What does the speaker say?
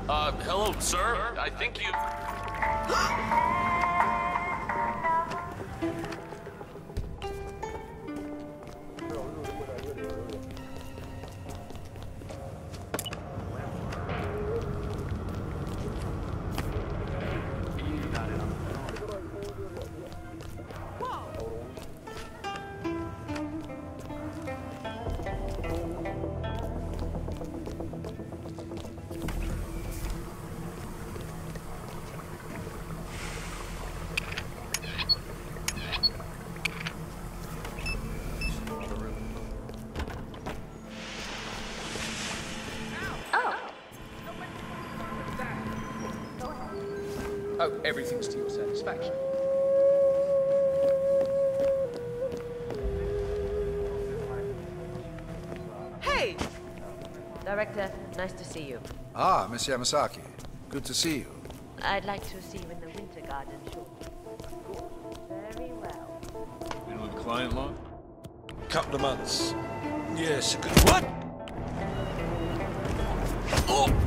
Hello, sir. I think you... Oh, everything's to your satisfaction. Hey! Director, nice to see you. Ah, Miss Yamasaki. Good to see you. I'd like to see you in the Winter Garden shortly. Very well. Been with client long? Couple of months. Yes, a good... What? Oh!